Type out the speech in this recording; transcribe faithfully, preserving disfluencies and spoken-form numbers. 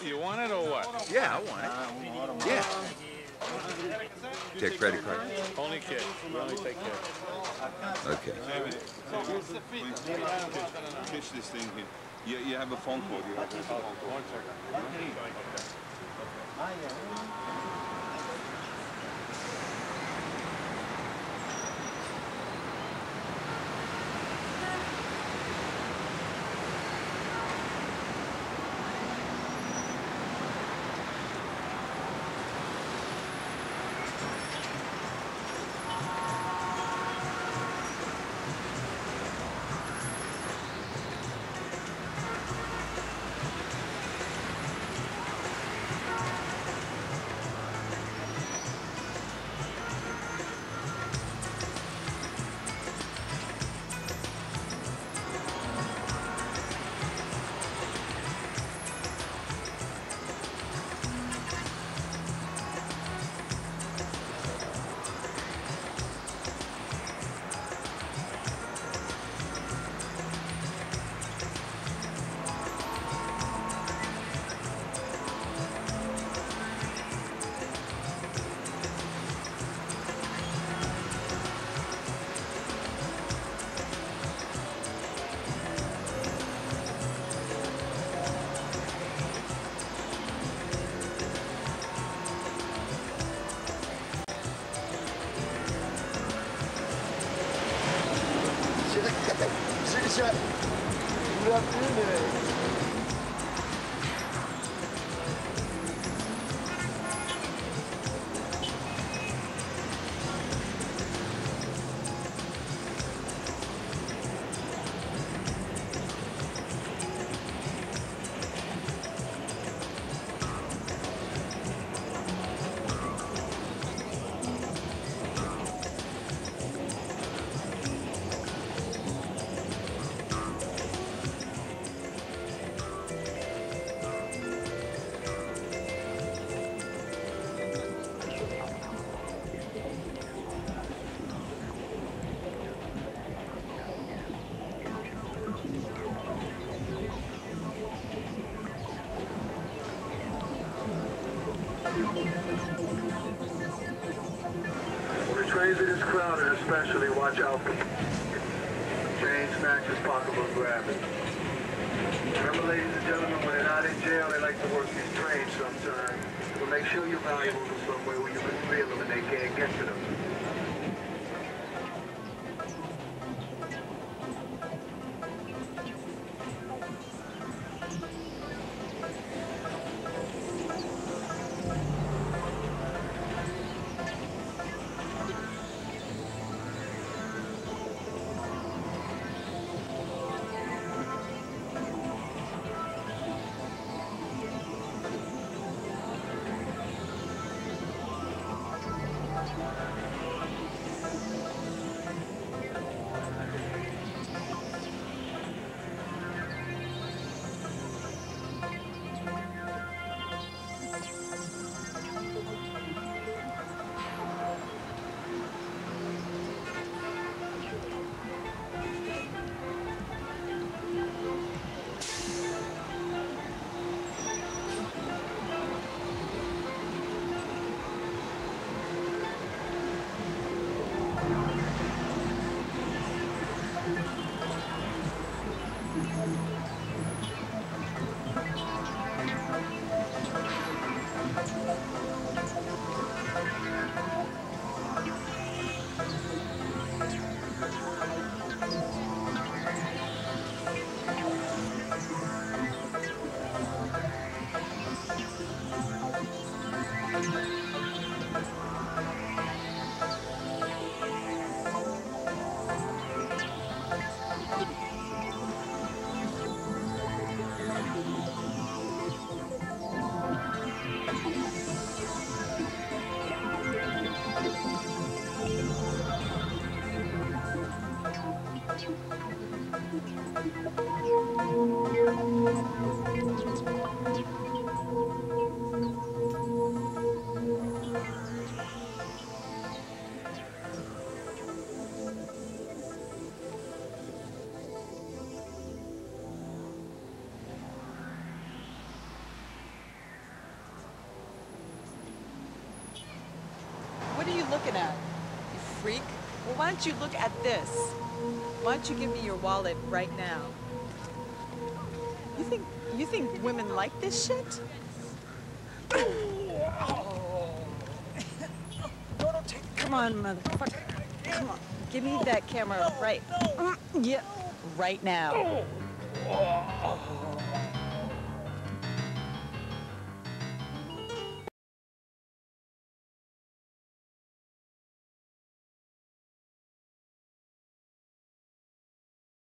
You want it or what? Yeah, I want it. Yeah. Take credit card. Only cash. We only take cash. Okay. Pitch this thing here. You, you have a phone call. You have a phone call. One second. Good afternoon. The transit is crowded, especially watch out for change, snatches, pocketbook grabbing. Remember, ladies and gentlemen, when they're not in jail, they like to work these trains sometimes. So make sure you're valuable to somewhere where you can feel them and they can't get to them. looking at? You freak. Well, why don't you look at this? Why don't you give me your wallet right now? You think you think women like this shit? Come on, motherfucker. Come on. Give me that camera right. Yeah, right now.